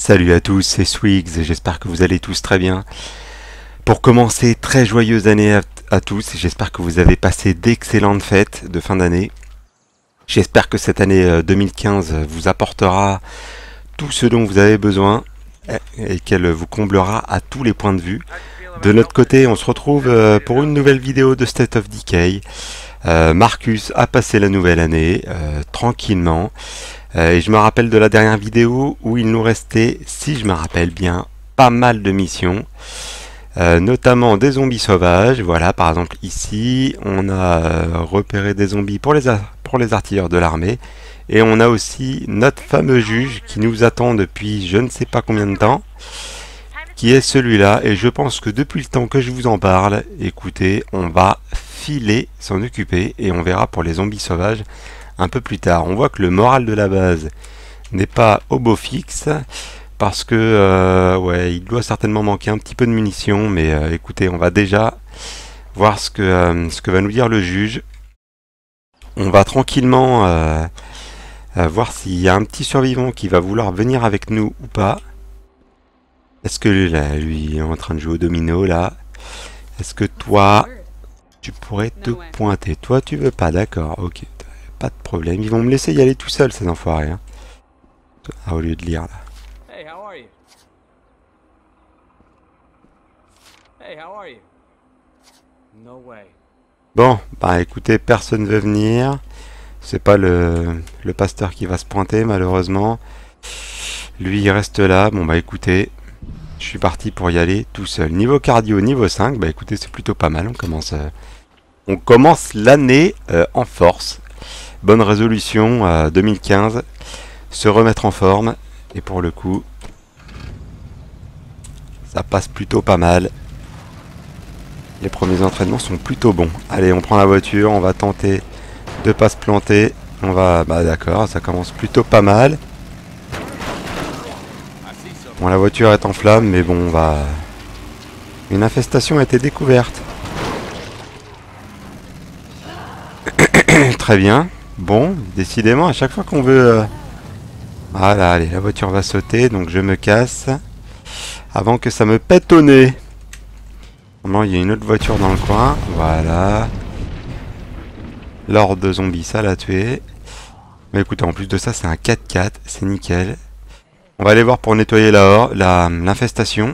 Salut à tous, c'est Swigs et j'espère que vous allez tous très bien. Pour commencer, très joyeuse année à tous et j'espère que vous avez passé d'excellentes fêtes de fin d'année. J'espère que cette année 2015 vous apportera tout ce dont vous avez besoin et qu'elle vous comblera à tous les points de vue. De notre côté, on se retrouve pour une nouvelle vidéo de State of Decay. Marcus a passé la nouvelle année tranquillement. Et je me rappelle de la dernière vidéo où il nous restait, si je me rappelle bien, pas mal de missions. Notamment des zombies sauvages. Voilà, par exemple ici, on a repéré des zombies pour les artilleurs de l'armée. Et on a aussi notre fameux juge qui nous attend depuis je ne sais pas combien de temps, qui est celui-là. Et je pense que depuis le temps que je vous en parle, écoutez, on va filer s'en occuper et on verra pour les zombies sauvages un peu plus tard. On voit que le moral de la base n'est pas au beau fixe parce que ouais, il doit certainement manquer un petit peu de munitions, mais écoutez, on va déjà voir ce que va nous dire le juge. On va tranquillement voir s'il y a un petit survivant qui va vouloir venir avec nous ou pas. Est-ce que là, lui est en train de jouer au domino là? Est-ce que toi tu pourrais te pointer? Toi tu veux pas, d'accord, ok. Pas de problème, ils vont me laisser y aller tout seul ces enfoirés. Hein. Ah, au lieu de lire là. Hey, how are you? Hey, how are you? No way. Bon, bah écoutez, personne veut venir. C'est pas le pasteur qui va se pointer malheureusement. Lui il reste là. Bon bah écoutez, je suis parti pour y aller tout seul. Niveau cardio, niveau 5, bah écoutez c'est plutôt pas mal. On commence l'année en force. Bonne résolution 2015, se remettre en forme, et pour le coup, ça passe plutôt pas mal. Les premiers entraînements sont plutôt bons. Allez, on prend la voiture, on va tenter de pas se planter. On va, bah d'accord, ça commence plutôt pas mal. Bon, la voiture est en flammes, mais bon, on va... Une infestation a été découverte. Très bien. Bon, décidément, à chaque fois qu'on veut... Voilà, allez, la voiture va sauter, donc je me casse. Avant que ça me pète au nez. Normalement, il y a une autre voiture dans le coin. Voilà. L'horde de zombies, ça l'a tué. Mais écoutez, en plus de ça, c'est un 4x4. C'est nickel. On va aller voir pour nettoyer l'infestation.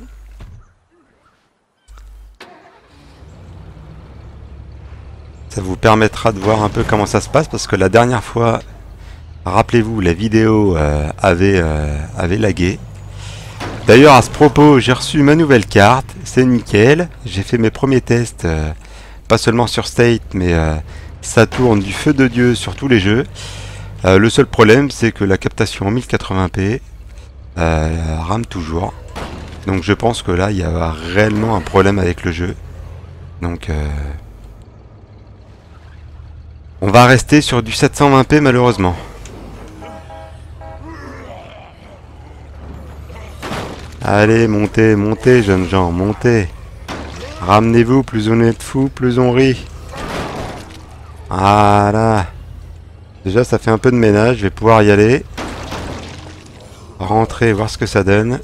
Ça vous permettra de voir un peu comment ça se passe, parce que la dernière fois, rappelez-vous, la vidéo avait lagué. D'ailleurs, à ce propos, j'ai reçu ma nouvelle carte, c'est nickel. J'ai fait mes premiers tests, pas seulement sur State, mais ça tourne du feu de Dieu sur tous les jeux. Le seul problème, c'est que la captation en 1080p rame toujours. Donc je pense que là, il y a réellement un problème avec le jeu. Donc... on va rester sur du 720p malheureusement. Allez, montez, montez, jeunes gens, montez. Ramenez-vous, plus on est de fous, plus on rit. Voilà. Déjà, ça fait un peu de ménage, je vais pouvoir y aller. Rentrer, voir ce que ça donne.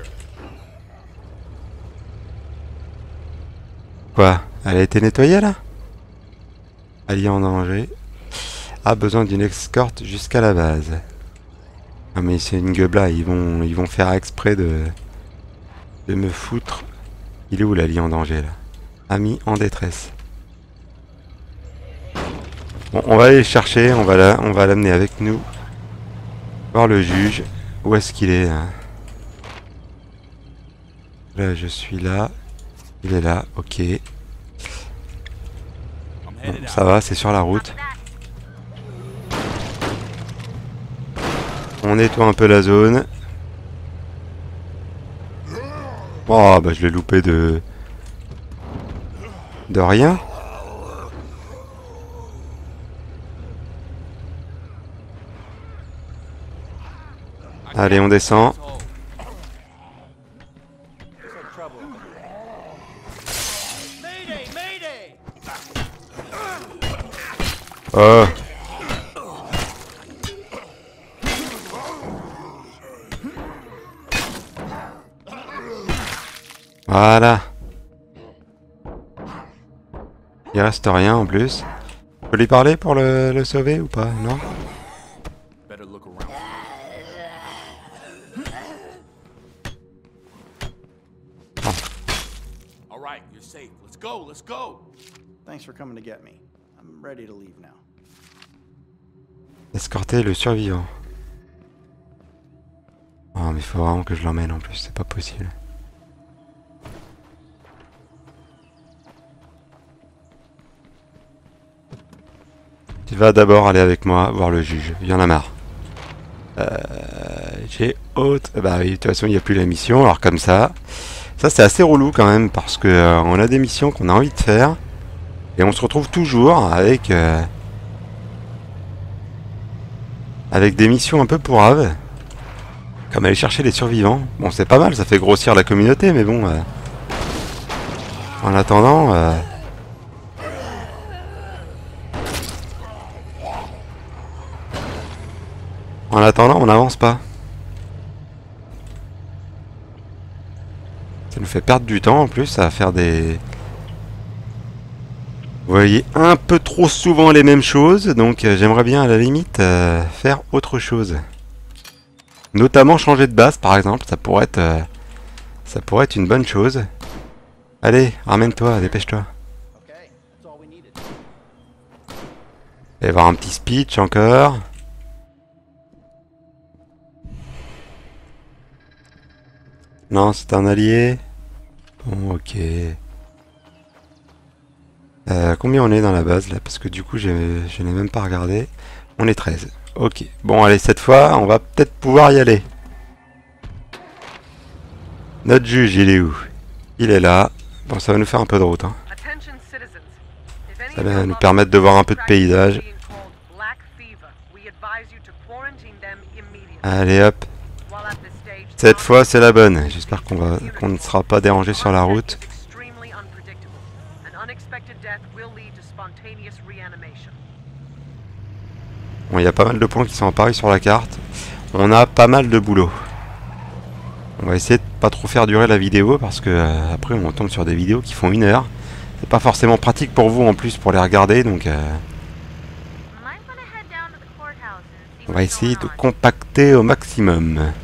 Quoi? Elle a été nettoyée là? Allié en danger. A besoin d'une escorte jusqu'à la base. Ah mais c'est une gueule là, ils vont faire exprès de me foutre. Il est où l'allié en danger là? Ami en détresse. Bon, on va aller le chercher, on va l'amener avec nous. Voir le juge. Où est-ce qu'il est, hein? Là je suis là. Il est là, ok. Bon, ça va, c'est sur la route. On nettoie un peu la zone. Oh, bah je l'ai loupé de rien. Allez, on descend. Oh. Voilà. Il reste rien en plus. Je peux lui parler pour le sauver ou pas? Non? Better look around. All right, you're safe. Let's go. Let's go. Thanks for coming to get me. I'm ready to leave now. Escorter le survivant. Oh mais faut vraiment que je l'emmène en plus, c'est pas possible. Tu vas d'abord aller avec moi voir le juge, il y en a marre. J'ai autre... Bah oui, de toute façon il n'y a plus la mission, alors comme ça... Ça c'est assez relou quand même, parce que on a des missions qu'on a envie de faire, et on se retrouve toujours avec... avec des missions un peu pourraves. Comme aller chercher les survivants. Bon c'est pas mal, ça fait grossir la communauté, mais bon... en attendant... En attendant, on n'avance pas. Ça nous fait perdre du temps en plus, ça va faire des... Vous voyez un peu trop souvent les mêmes choses, donc j'aimerais bien à la limite faire autre chose. Notamment changer de base par exemple, ça pourrait être une bonne chose. Allez, ramène-toi, dépêche-toi. Okay, that's all we needed. Et voir un petit speech encore. Non, c'est un allié. Bon, ok. Combien on est dans la base là? Parce que du coup, je n'ai même pas regardé. On est 13. Ok. Bon, allez, cette fois, on va peut-être pouvoir y aller. Notre juge, il est où? Il est là. Bon, ça va nous faire un peu de route. Hein. Ça va nous permettre de voir un peu de paysage. Allez, hop. Cette fois, c'est la bonne. J'espère qu'on ne sera pas dérangé sur la route. Bon, il y a pas mal de points qui sont apparus sur la carte. On a pas mal de boulot. On va essayer de pas trop faire durer la vidéo parce que après on tombe sur des vidéos qui font 1 heure. C'est pas forcément pratique pour vous en plus pour les regarder, donc on va essayer de compacter au maximum.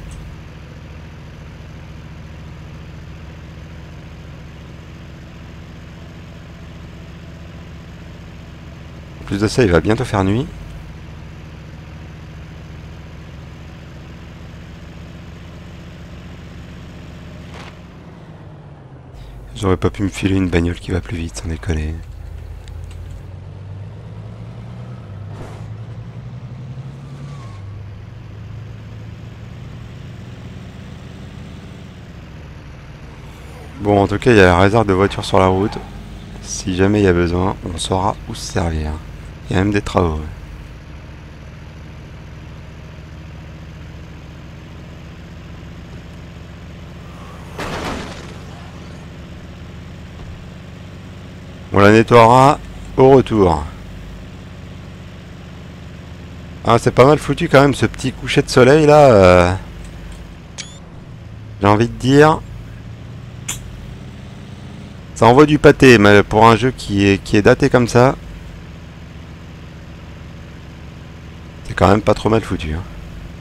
En plus de ça, il va bientôt faire nuit. J'aurais pas pu me filer une bagnole qui va plus vite, sans déconner. Bon, en tout cas, il y a la réserve de voitures sur la route. Si jamais il y a besoin, on saura où se servir. Il y a même des travaux. On la nettoiera au retour. Ah, c'est pas mal foutu quand même ce petit coucher de soleil là. J'ai envie de dire. Ça envoie du pâté, mais pour un jeu qui est daté comme ça. C'est quand même pas trop mal foutu. Hein.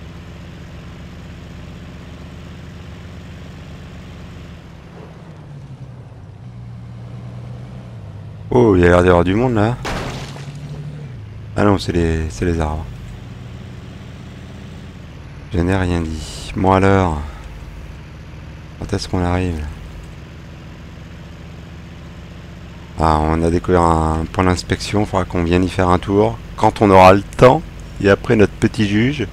Oh, il y a l'air d'y avoir du monde là. Ah non, c'est les arbres. Je n'ai rien dit. Moi alors. Quand est-ce qu'on arrive? Ah, on a découvert un point d'inspection. Il faudra qu'on vienne y faire un tour. Quand on aura le temps. Et après notre petit juge.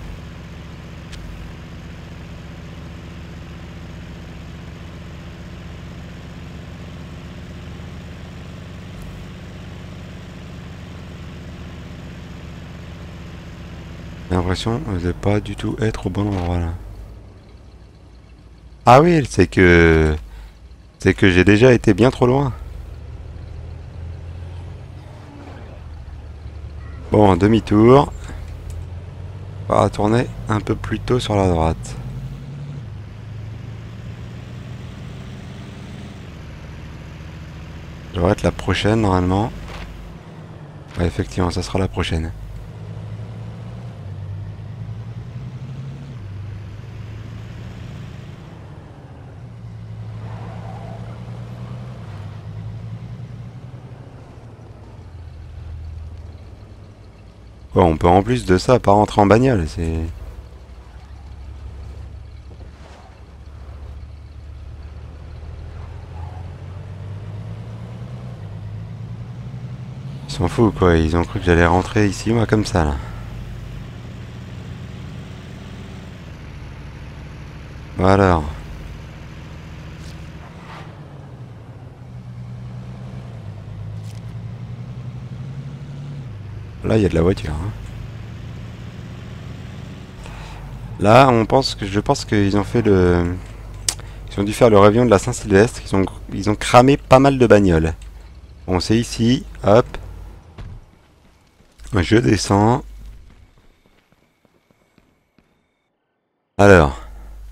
J'ai l'impression de pas du tout être au bon endroit là. Ah oui, c'est que j'ai déjà été bien trop loin. Bon, demi-tour. On va tourner un peu plus tôt sur la droite. devrait être la prochaine normalement. Ouais, effectivement, ça sera la prochaine. Ouais, on peut en plus de ça pas rentrer en bagnole, c'est... Ils s'en foutent quoi, ils ont cru que j'allais rentrer ici moi comme ça là. Voilà. Là il y a de la voiture. Hein. Là je pense qu'ils ont fait le... Ils ont dû faire le réveillon de la Saint-Sylvestre, ils ont cramé pas mal de bagnoles. Bon c'est ici, hop. Je descends. Alors,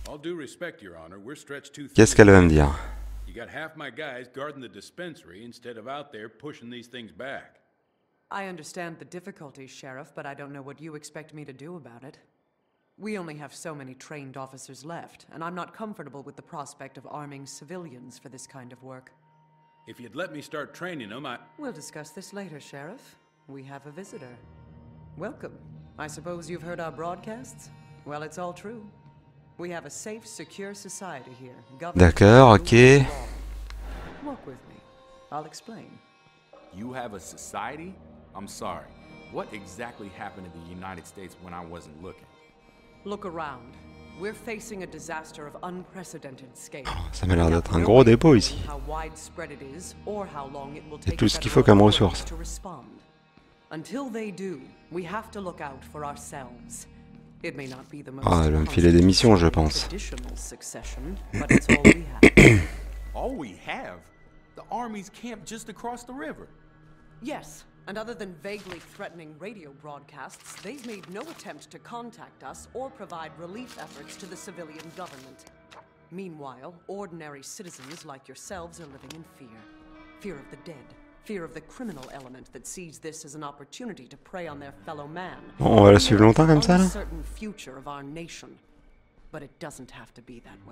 qu'est-ce qu'elle va me dire? You got half my guys guarding the dispensary instead of out there pushing these things back. I understand the difficulties, Sheriff, but I don't know what you expect me to do about it. We only have so many trained officers left, and I'm not comfortable with the prospect of arming civilians for this kind of work. If you'd let me start training them, We'll discuss this later, Sheriff. We have a visitor. Welcome. I suppose you've heard our broadcasts? Well, it's all true. We have a safe, secure society here. D'accord, ok. Walk with me. I'll explain. You have a society? I'm sorry. What exactly happened in the United States when I wasn't looking? Look around. We're facing a disaster of unprecedented scale. Ça m'a l'air d'être un gros dépôt ici. C'est tout ce qu'il faut comme ressource. Until they do, we have to look out for ourselves. It may not be the most Ah, elle va me filer des missions, je pense. All we have? The army's camped just across the river. Yes, and other than vaguely threatening radio broadcasts, they've made no attempt to contact us or provide relief efforts to the civilian government. Meanwhile, ordinary citizens like yourselves are living in fear. Fear of the dead. Fear of the criminal element that sees this as an opportunity to prey on their fellow man. Bon, on va la suivre longtemps comme ça là? Uncertain future of our nation. But it doesn't have to be that way.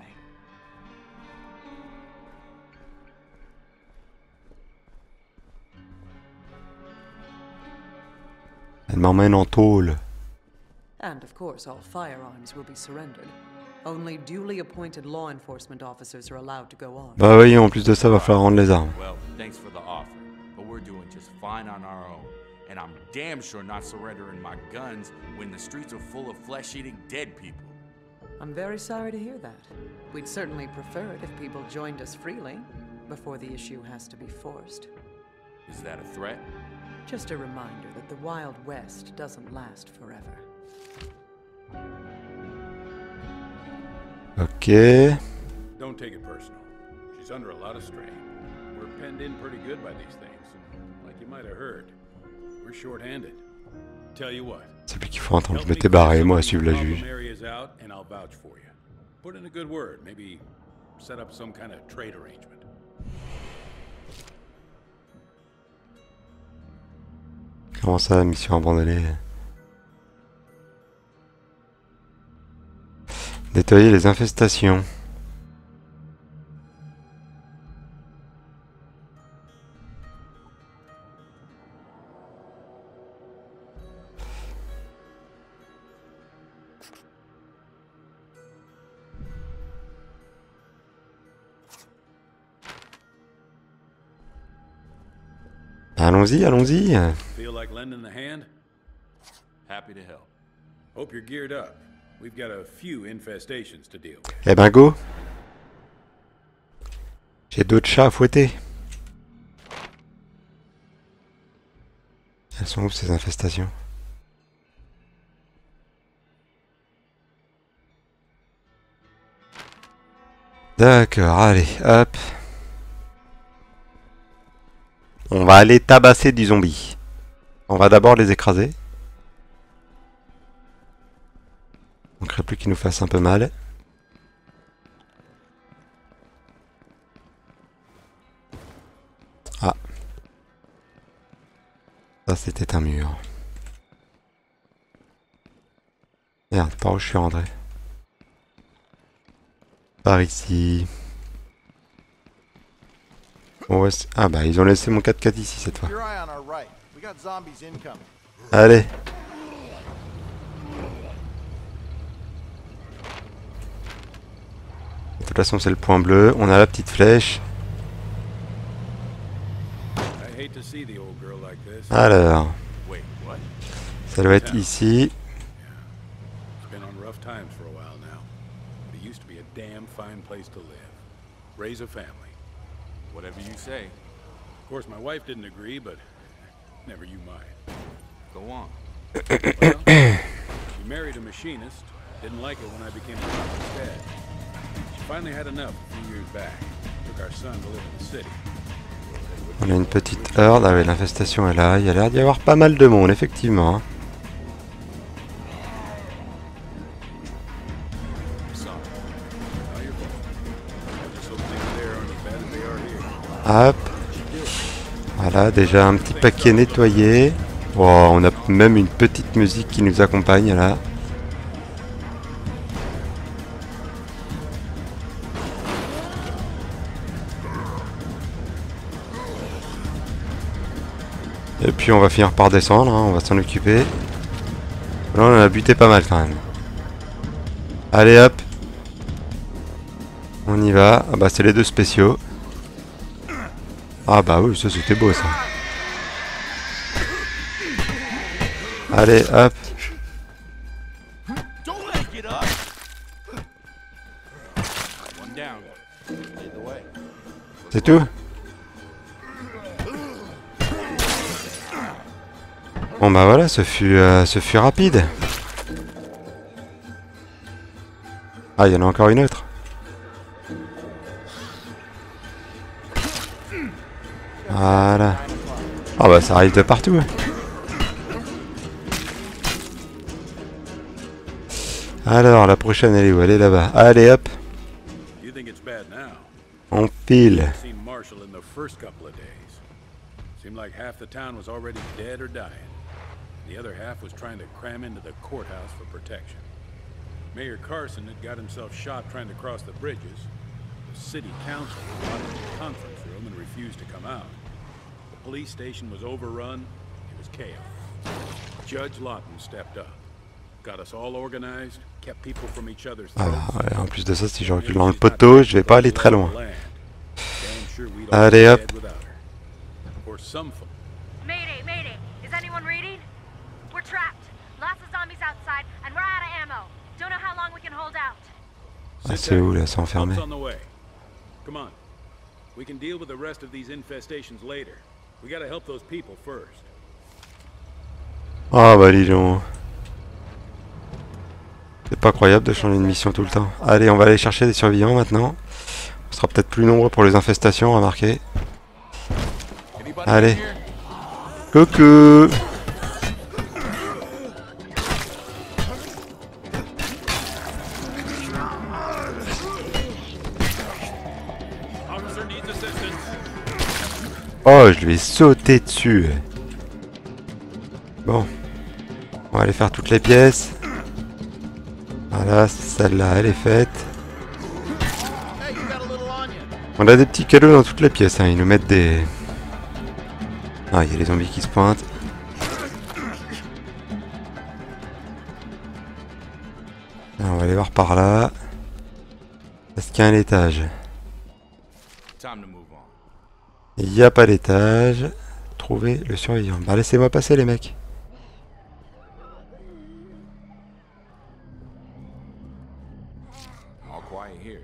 Elle m'emmène en tôle. And of course, all firearms will be surrendered. Only duly appointed law enforcement officers are allowed to go on. Bah oui, en plus de ça, va falloir rendre les armes. Well, thanks for the offer, but we're doing just fine on our own. And I'm damn sure not surrendering my guns when the streets are full of flesh-eating dead people. I'm very sorry to hear that. We'd certainly prefer it if people joined us freely, before the issue has to be forced. Is that a threat? Just a reminder that the Wild West doesn't last forever. Ok. Don't take it personal. She's under a lot of strain. We're penned in pretty good by these things. And like you might have heard, we're short-handed. Tell you what. C'est plus qu'il faut entendre. Je m'étais barré, moi, à suivre la juge. Out and I'll vouch for you. Put in a good word. Maybe set up some kind of trade arrangement. Comment ça, mission abandonnée? Nettoyer les infestations. Allons-y, allons-y. Feel like lending a hand? Happy to help. Hope you're geared up. We've got a few infestations to deal with. Eh ben go. J'ai d'autres chats à fouetter. Elles sont où ces infestations? D'accord, allez, hop. On va aller tabasser du zombie. On va d'abord les écraser. On ne crée plus qu'ils nous fassent un peu mal. Ah, c'était un mur. Merde, par où je suis rentré? Par ici. Bon, ouais, ah bah ils ont laissé mon 4x4 ici cette fois. Your eye on our right. We got zombies incoming. Allez. De toute façon c'est le point bleu. On a la petite flèche. I hate to see the old girl like this. Alors, Wait, what? ça doit être ici. It's been on rough times for a while now. But it used to be a damn fine place to live. Raise a family. Whatever you say. Of course, my wife didn't agree, but never you mind. Go on. Well, she married a machinist. Didn't like it when I became a cop instead. She finally had enough a few years back. Took our son to live in the city. On a une petite horde. Ah ouais, l'infestation est là. Il y a l'air d'y avoir pas mal de monde, effectivement. Sorry. Now you're fine. I just hope things there aren't as bad as they are here. Hop. Voilà, déjà un petit paquet nettoyé. Wow, on a même une petite musique qui nous accompagne là. Et puis on va finir par descendre, hein, on va s'en occuper. Là on en a buté pas mal quand même. Allez hop. On y va. Ah bah c'est les deux spéciaux. Ah bah oui, ça c'était beau ça. Allez hop. Don't let it get up. One down. Lead the way. C'est tout? Bon bah voilà, ce fut rapide. Ah, il y en a encore une autre. Voilà. Ah bah ça arrive de partout. Alors, la prochaine, elle est où? Elle est là-bas. Allez hop, You think it's bad now? on file. I seen Marshall in the first couple of days. Seemed like half the town was already dead or dying. The other half was trying to cram into the courthouse for protection. Mayor Carson had got himself shot trying to cross the bridges. The city council was locked in the conference room and refused to come out. The police station was overrun. It was chaos. Judge Lawton stepped up. Got us all organized, kept people from each other's throats. Ah, ouais, en plus de ça, si je recule dans le poteau, je vais pas aller très loin. Allez hop. Mayday, mayday. Is anyone reading? We're trapped. Lots of zombies outside, and we're out of ammo. Don't know how long we can hold out. Ah, c'est où là, c'est enfermé? Come on. We can deal with the rest of these infestations later. We gotta help those people first. Ah bah dis donc. C'est pas croyable de changer de mission tout le temps. Allez, on va aller chercher des survivants maintenant. On sera peut-être plus nombreux pour les infestations, remarquez. Allez. Coucou. Oh, je lui ai sauté dessus. Bon. On va aller faire toutes les pièces. Voilà, celle-là, elle est faite. On a des petits cadeaux dans toutes les pièces, hein. Ils nous mettent des... Ah, il y a les zombies qui se pointent. Alors, on va aller voir par là. Est-ce qu'il y a un étage? Time to move on. Il n'y a pas d'étage. Trouver le survivant. Bah, laissez-moi passer, les mecs. All quiet here.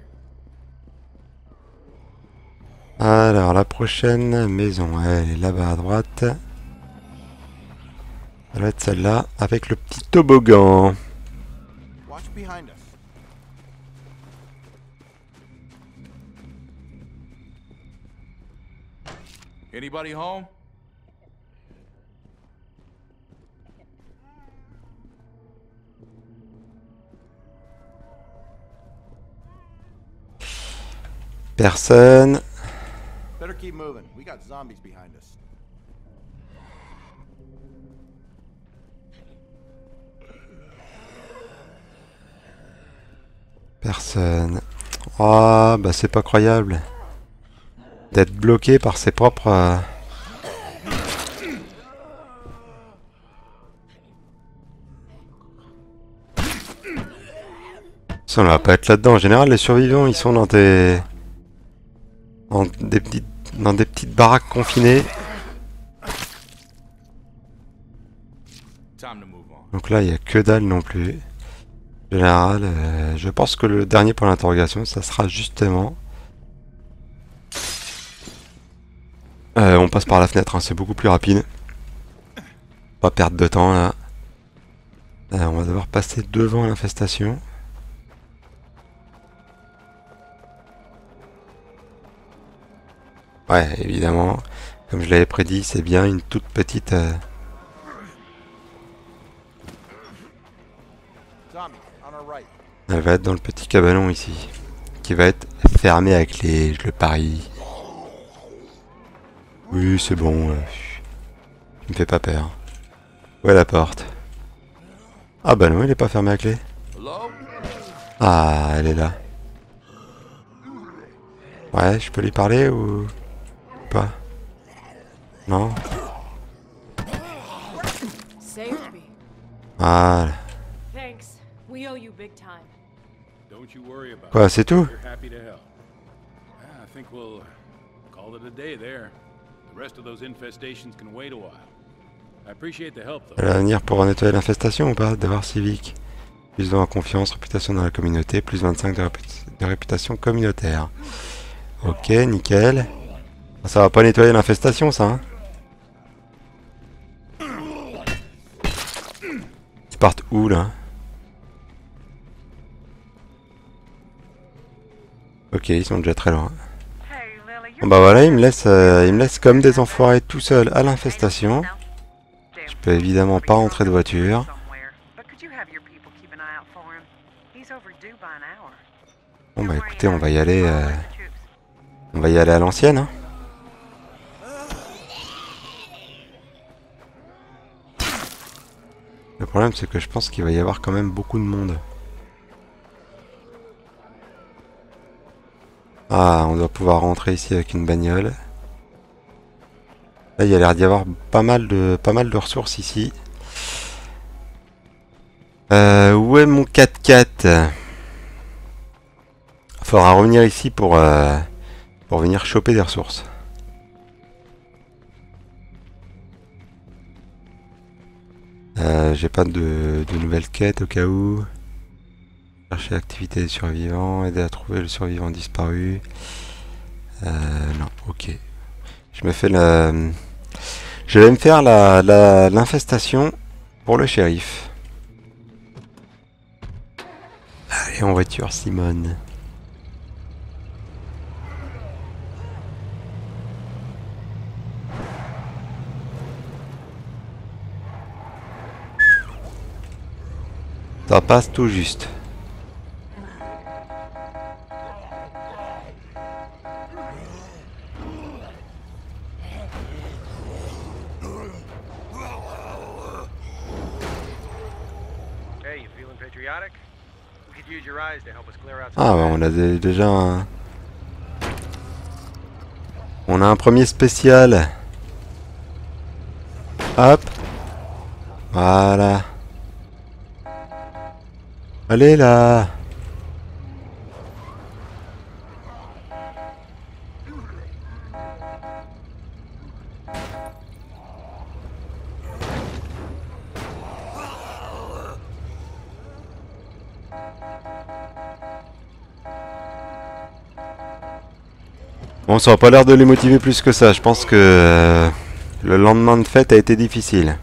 Alors, la prochaine maison, elle est là-bas à droite. Ça doit être celle-là, avec le petit toboggan. Watch behind us. Anybody home? Personne. Better keep moving. We got zombies behind us. Personne. Ah, bah c'est pas croyable. D'être bloqué par ses propres... Ça, on va pas être là-dedans. En général, les survivants, ils sont dans des... dans des petites baraques confinées. Donc là, il n'y a que dalle non plus. En général, je pense que le dernier pour l'interrogation, ça sera justement... on passe par la fenêtre, hein, c'est beaucoup plus rapide. Pas perdre de temps là. On va devoir passer devant l'infestation. Ouais, évidemment, comme je l'avais prédit, c'est bien une toute petite... Elle va être dans le petit cabanon ici, qui va être fermé avec clé, je le parie. Oui, c'est bon, tu me fais pas peur. Où est la porte? Ah bah non, il est pas fermé à clé. Ah, elle est là. Ouais, je peux lui parler ou pas? Non? Voilà. Quoi, c'est tout? Elle va venir pour nettoyer l'infestation ou pas? Devoir civique. Plus de confiance, réputation dans la communauté, plus 25 de réputation communautaire. Ok, nickel. Ça va pas nettoyer l'infestation, ça, hein? Ils partent où, là? Ok, ils sont déjà très loin. Bon bah voilà, ils me laissent comme des enfoirés tout seul à l'infestation. Je peux évidemment pas rentrer de voiture. Bon bah écoutez, on va y aller à l'ancienne, hein. Le problème c'est que je pense qu'il va y avoir quand même beaucoup de monde. Ah, on doit pouvoir rentrer ici avec une bagnole. Là, il y a l'air d'y avoir pas mal de ressources ici. Où est mon 4x4? Faudra revenir ici pour venir choper des ressources. J'ai pas de nouvelles quêtes au cas où. Chercher l'activité des survivants, aider à trouver le survivant disparu. Non, ok. Je vais me faire l'infestation pour le shérif. Allez, en voiture, Simone. Ça passe tout juste. Ah bah on a déjà un... On a un premier spécial. Hop. Voilà. Allez là. Bon, ça n'a pas l'air de les motiver plus que ça. Je pense que le lendemain de fête a été difficile.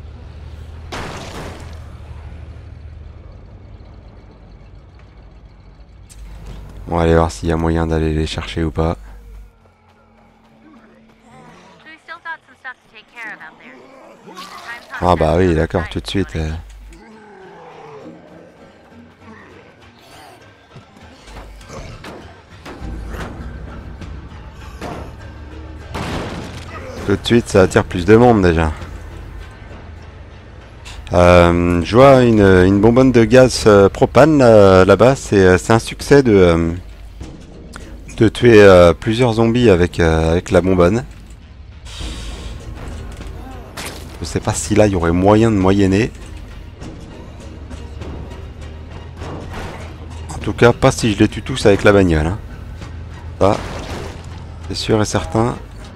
On va aller voir s'il y a moyen d'aller les chercher ou pas. Ah bah oui, d'accord, tout de suite. Tout de suite, ça attire plus de monde déjà. Je vois une bonbonne de gaz propane là-bas. C'est un succès de tuer plusieurs zombies avec la bonbonne. Je sais pas si là il y aurait moyen de moyenner. En tout cas, pas si je les tue tous avec la bagnole. Hein. Ça, c'est sûr et certain.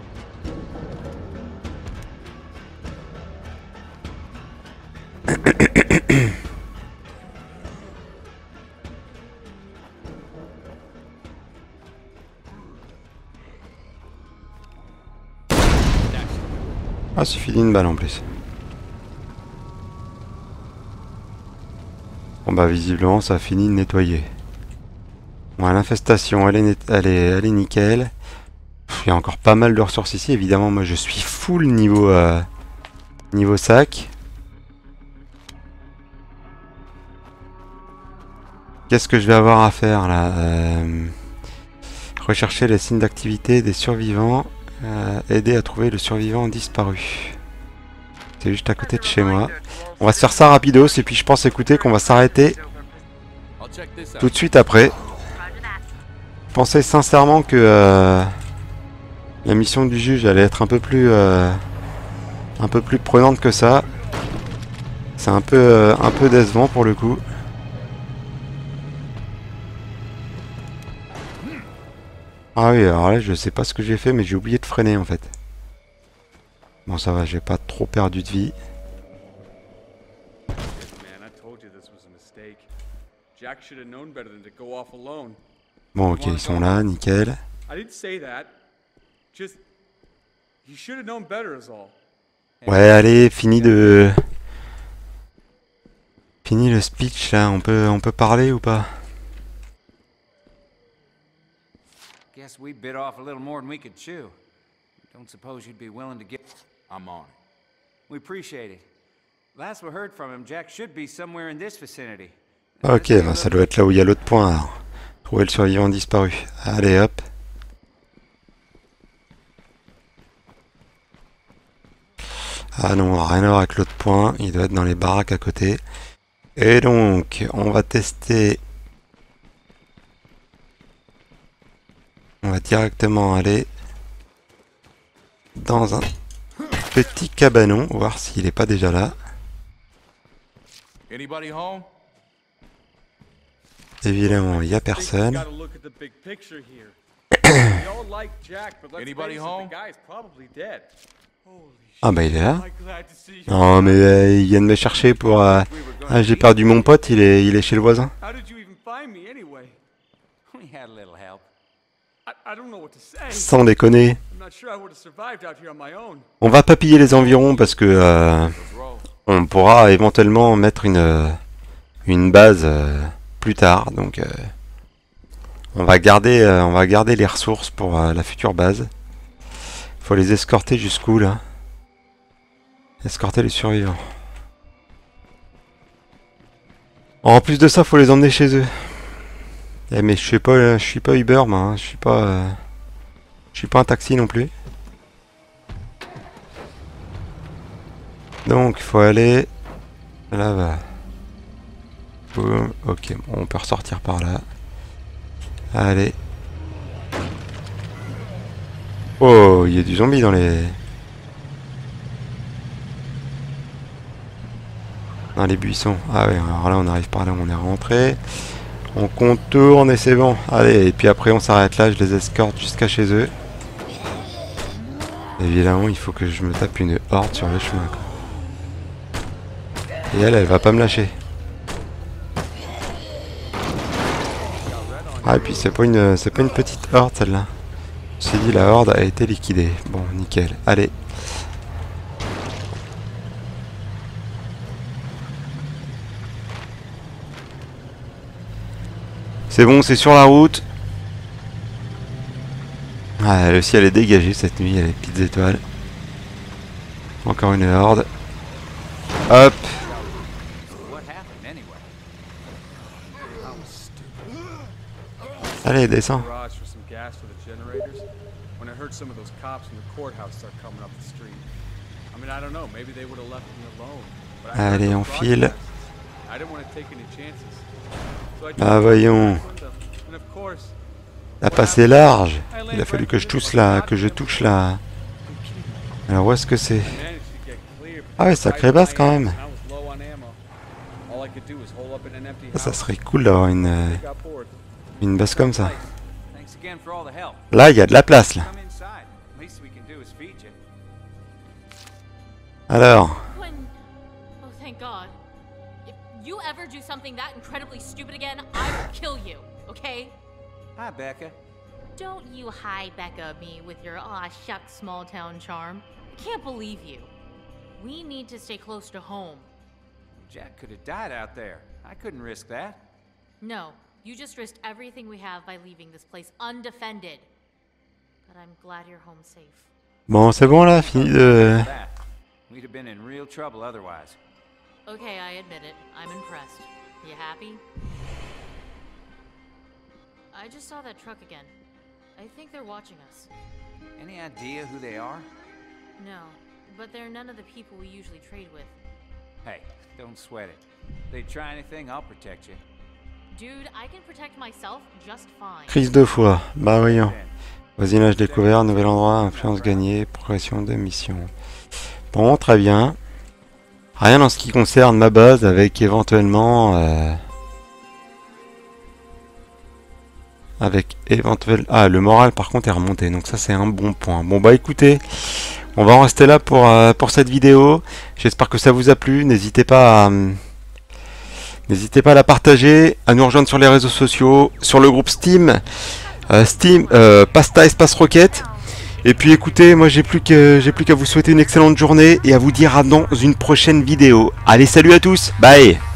Ah, suffit d'une balle en plus. Bon bah visiblement ça a fini de nettoyer. Bon, l'infestation elle est nickel. Il y a encore pas mal de ressources ici. Évidemment moi je suis full niveau sac. Qu'est-ce que je vais avoir à faire là? Rechercher les signes d'activité des survivants. Aider à trouver le survivant disparu. C'est juste à côté de chez moi. On va se faire ça rapidos et puis je pense écouter qu'on va s'arrêter tout de suite après. Je pensais sincèrement que la mission du juge allait être un peu plus prenante que ça. C'est un peu décevant pour le coup. Ah oui, alors là je sais pas ce que j'ai fait mais j'ai oublié de freiner en fait. Bon ça va, j'ai pas trop perdu de vie. Bon ok, ils sont là, nickel. Ouais allez, fini le speech là, on peut parler ou pas? Guess we bit off a little more than we could chew. Don't suppose you'd be willing to get... I'm on it. We appreciate it. Last we heard from him, Jack should be somewhere in this vicinity. Ok, bah ça doit être là où il y a l'autre point alors. Trouver le survivant disparu. Allez hop. Ah non, rien à voir avec l'autre point. Il doit être dans les baraques à côté. Et donc, on va tester... On va directement aller dans un petit cabanon, voir s'il n'est pas déjà là. Anybody home? Évidemment, il n'y a personne. Anybody home? Ah bah il est là. Non mais ils viennent me chercher pour... Ah, j'ai perdu mon pote, il est chez le voisin. We had a little help. Sans déconner. On va papiller les environs parce que on pourra éventuellement mettre une base plus tard. Donc on va garder les ressources pour la future base. Faut les escorter jusqu'où là? Escorter les survivants. En plus de ça, faut les emmener chez eux. Eh mais je suis pas Uber moi, hein. Je suis pas un taxi non plus. Donc il faut aller là-bas. Boum. Ok, bon, on peut ressortir par là. Allez. Oh, il y a du zombie dans les buissons. Ah ouais, alors là on arrive par là, on est rentré. On contourne et c'est bon. Allez, et puis après on s'arrête là, je les escorte jusqu'à chez eux. Évidemment, il faut que je me tape une horde sur le chemin, quoi. Et elle va pas me lâcher. Ah, et puis c'est pas une petite horde celle-là. Je me suis dit, la horde a été liquidée. Bon, nickel. Allez. C'est bon, c'est sur la route. Ah, le ciel est dégagé cette nuit, il y a les petites étoiles. Encore une horde. Hop. Allez, descends. Allez, on file. Ah voyons. La passe est large. Il a fallu que je touche là. Alors où est-ce que c'est? Ah ouais, sacrée basse quand même. Ça serait cool d'avoir une base comme ça. Là, il y a de la place là. Alors. Oh, thank God. If you ever do something that incredibly stupid again, I will kill you, okay? Hi, Becca. Don't you hi Becca me with your aw shucks small town charm. I can't believe you. We need to stay close to home. Jack could have died out there. I couldn't risk that. No, you just risked everything we have by leaving this place undefended. But I'm glad you're home safe. Bon, c'est bon là, fini de... We'd have been in real trouble otherwise. Okay, I admit it. I'm impressed. You happy? I just saw that truck again. I think they're watching us. Any idea who they are? No, but they're none of the people we usually trade with. Hey, don't sweat it. If they try anything, I'll protect you. Dude, I can protect myself just fine. Crise de foi. Bah voyons. Voisinage découvert, nouvel endroit, influence gagnée, progression de mission. Bon, très bien. Rien en ce qui concerne ma base, avec éventuellement... Ah, le moral par contre est remonté, donc ça c'est un bon point. Bon bah écoutez, on va en rester là pour cette vidéo. J'espère que ça vous a plu. N'hésitez pas à la partager, à nous rejoindre sur les réseaux sociaux, sur le groupe Steam, Pasta Espace Rocket. Et puis écoutez, moi j'ai plus qu'à vous souhaiter une excellente journée et à vous dire à dans une prochaine vidéo. Allez, salut à tous, bye.